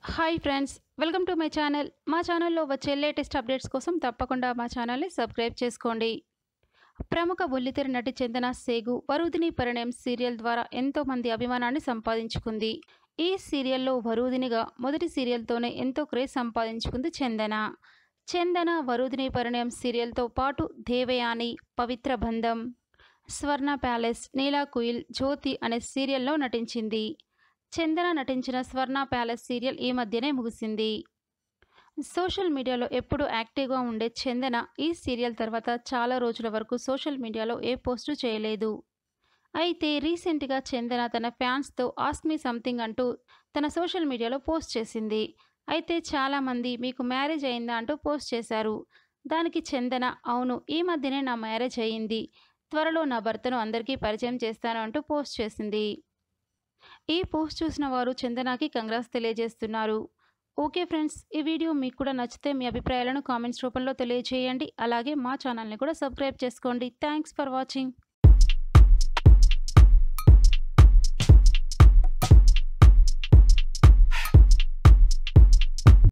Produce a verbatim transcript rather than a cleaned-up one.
Hi friends, welcome to my channel. మా ఛానల్లో వచ్చే లేటెస్ట్ అప్డేట్స్ కోసం తప్పకుండా మా ఛానల్ని సబ్స్క్రైబ్ చేసుకోండి. ప్రముఖ బుల్లితెర నటి చందన సేగు వరుదిని పరిణయం సీరియల్ ద్వారా ఎంతో మంది అభిమానాన్ని సంపాదించుకుంది. ఈ సీరియల్లో వరుదినిగా మొదటి సీరియల్తోనే ఎంతో క్రేజ్ సంపాదించుకుంది చందన. చందన వరుదిని పరిణయం సీరియల్తో పాటు దేవయాని, పవిత్ర బంధం, స్వర్ణ ప్యాలెస్, నీలా కుయిల్, జ్యోతి అనే సీరియల్లో నటించింది. చందన నటించిన స్వర్ణ ప్యాలెస్ సీరియల్ ఈ మధ్యనే ముగిసింది. సోషల్ మీడియాలో ఎప్పుడూ యాక్టివ్గా ఉండే చందన ఈ సీరియల్ తర్వాత చాలా రోజుల వరకు సోషల్ మీడియాలో ఏ పోస్టు చేయలేదు. అయితే రీసెంట్గా చందన తన ఫ్యాన్స్తో ఆస్క్ మీ సంథింగ్ అంటూ తన సోషల్ మీడియాలో పోస్ట్ చేసింది. అయితే చాలామంది మీకు మ్యారేజ్ అయిందా అంటూ పోస్ట్ చేశారు. దానికి చందన, అవును, ఈ మధ్యనే నా మ్యారేజ్ అయ్యింది, త్వరలో నా భర్తను అందరికీ పరిచయం చేస్తాను అంటూ పోస్ట్ చేసింది. ఈ పోస్ట్ చూసిన వారు చందనకి కంగ్రాట్స్ తెలియజేస్తున్నారు. ఓకే ఫ్రెండ్స్, ఈ వీడియో మీకు కూడా నచ్చితే మీ అభిప్రాయాలను కామెంట్స్ రూపంలో తెలియజేయండి. అలాగే మా ఛానల్ని కూడా సబ్స్క్రైబ్ చేసుకోండి. Thanks for watching.